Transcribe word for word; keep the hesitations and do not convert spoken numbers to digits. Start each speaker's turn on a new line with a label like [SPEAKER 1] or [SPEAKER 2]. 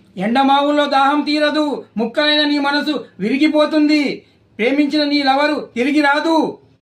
[SPEAKER 1] ఎండమావుల్లో దాహం తీరదు, ముక్కలైన నీ మనసు విరిగిపోతుంది, ప్రేమించిన నీ లవరు తిరిగి రాదు.